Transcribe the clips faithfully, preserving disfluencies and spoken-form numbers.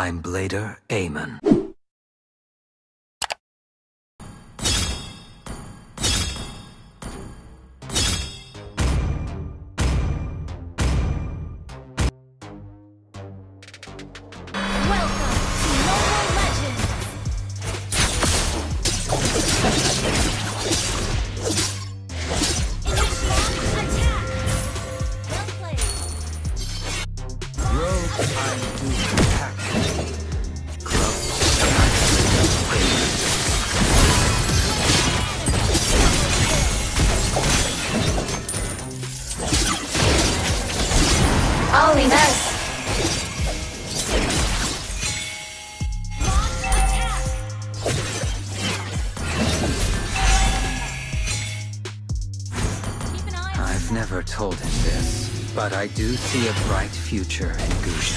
I'm Blader Amon. Only this. I've never told him this, but I do see a bright future in Gusion.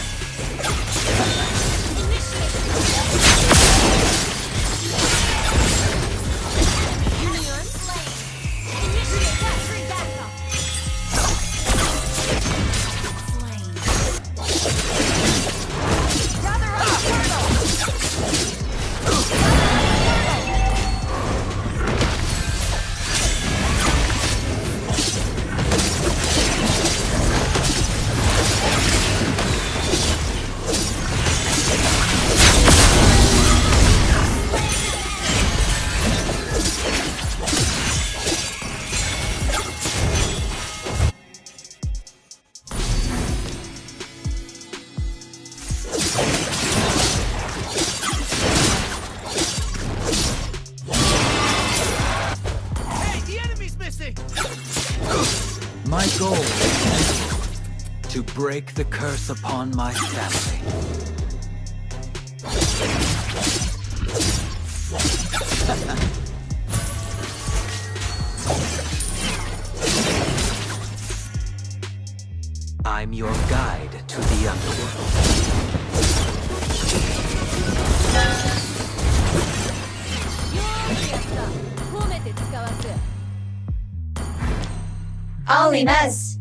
My goal is to break the curse upon my family. I'm your guide to the underworld. Only this.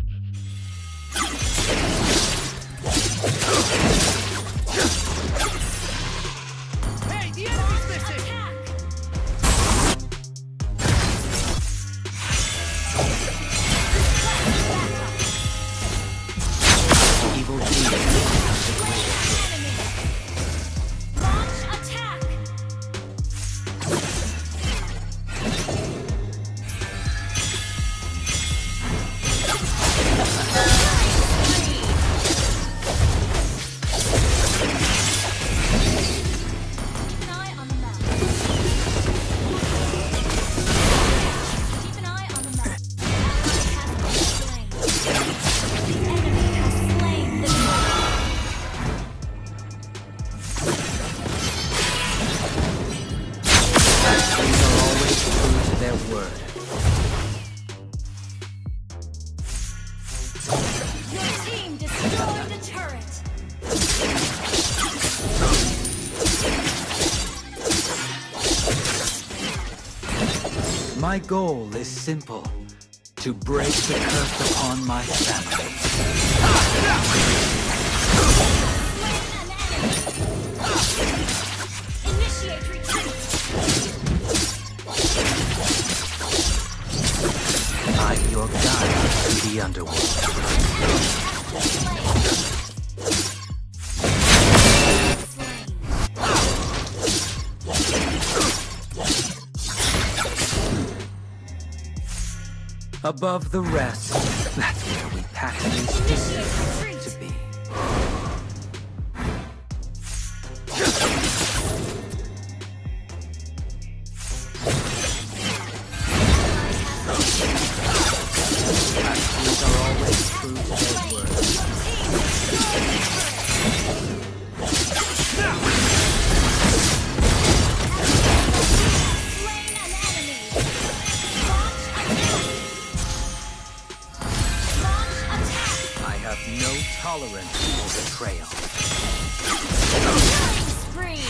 Hey, the enemy's missing! Evil demons. Launch attack. My goal is simple: to break the curse upon my family. Initiate retreat. I'm your guide to the underworld. Above the rest, that's where we pack these distance to be. Actions are always true to their word. No tolerance for betrayal. Spree.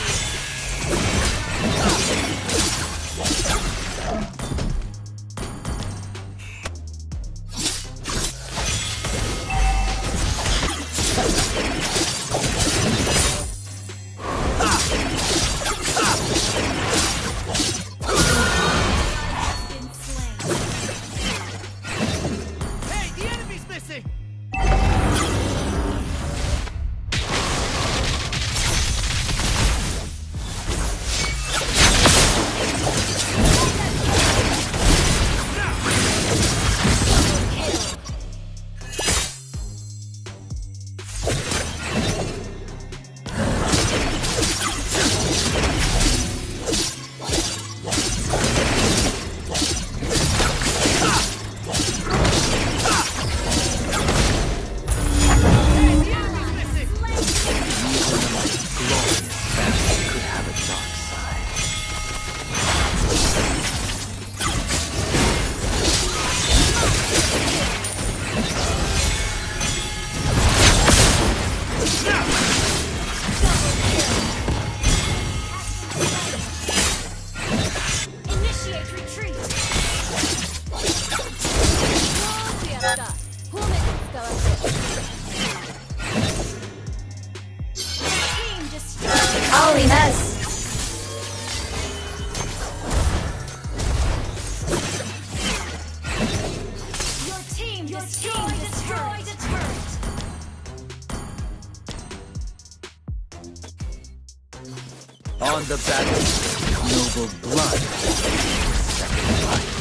On the battle, noble blood. Second life.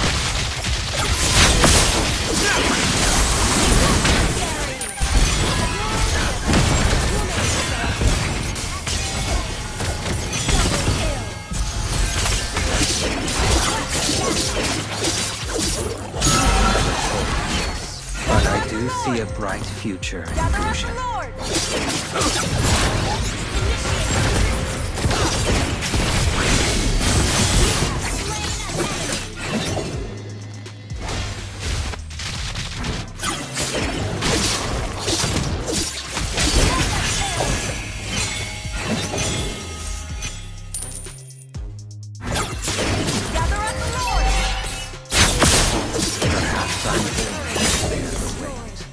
But I do see a bright future in Fusion. Perhaps I'm born to bear the weight.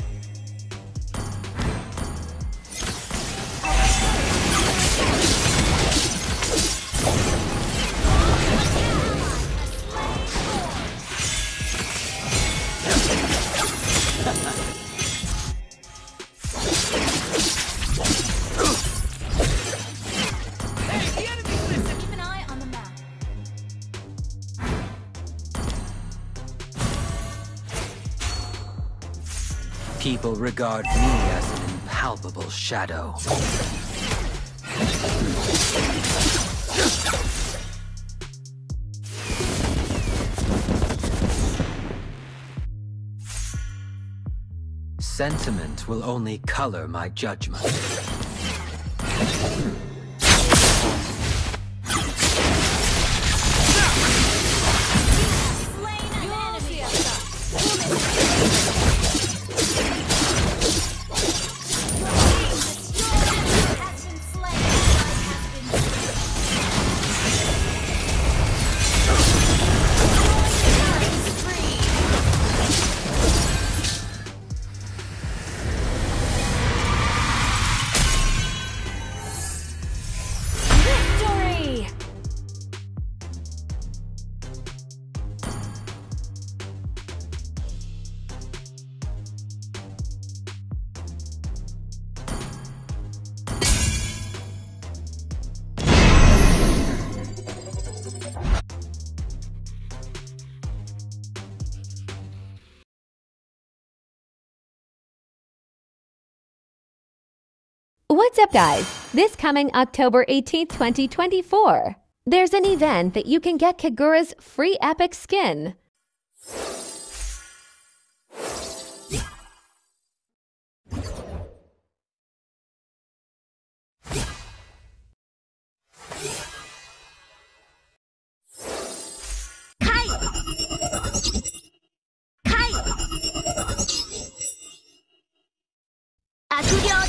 Hey, the enemy's missing! Keep an eye on the map. People regard me as an impalpable shadow. Sentiment will only color my judgment. Slain an enemy. Has been slain. Victory! What's up, guys? This coming October eighteenth, twenty twenty-four, there's an event that you can get Kagura's free epic skin. Kai! Kai! Aturion!